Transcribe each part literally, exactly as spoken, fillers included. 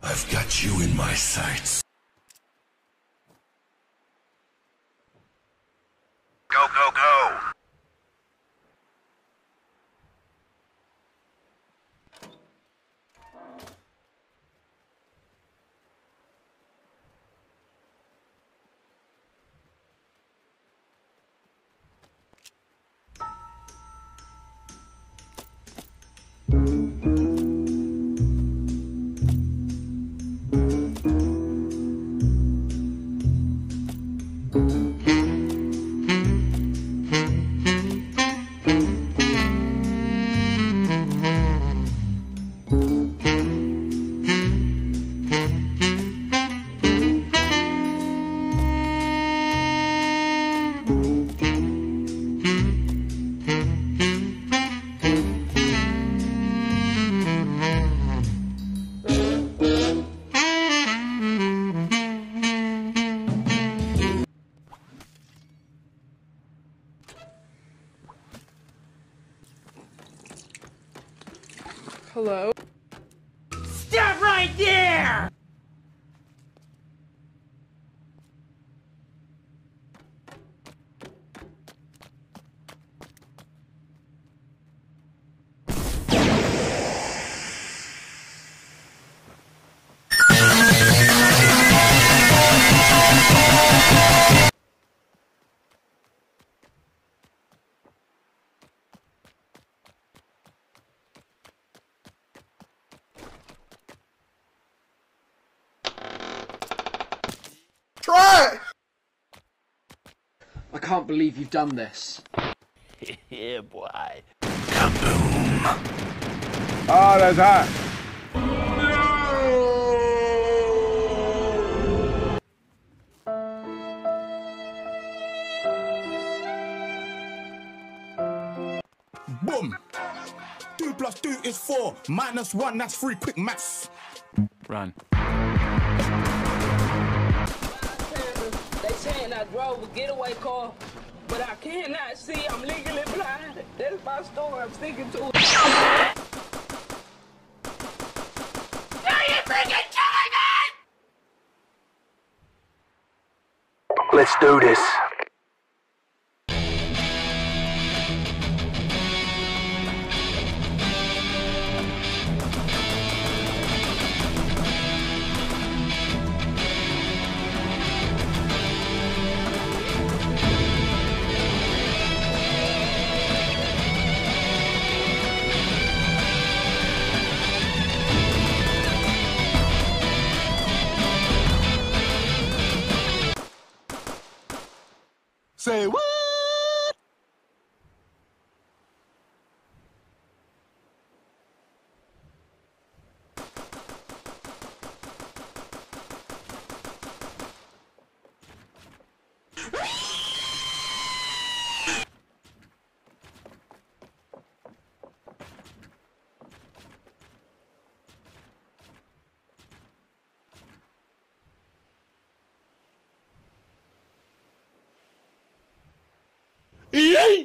I've got you in my sights. Go, go, go! Hello? Stop right there! Try! I can't believe you've done this. Yeah, boy. Kaboom! Oh, that's hot. Boom! Two plus two is four. Minus one, that's three. Quick maths. Run. They saying I drove a getaway car, but I cannot see. I'm legally blind. That's my story. I'm sticking to it. Are you freaking killing me? Let's do this. Say what? Yay!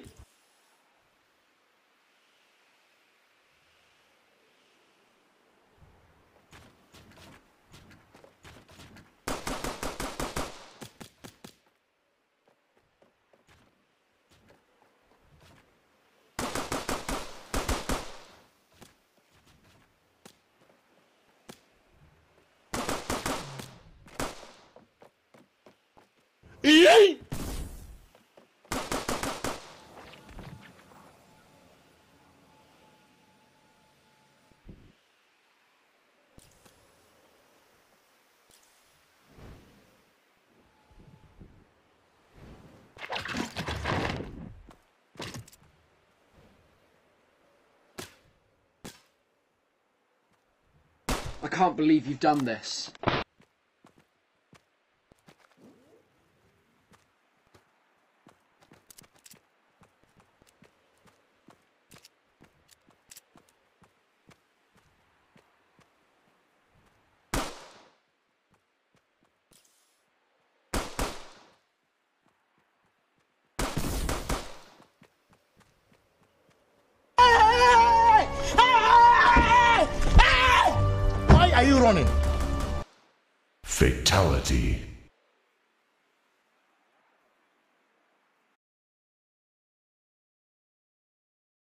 Yay! I can't believe you've done this. Why are you running? Fatality.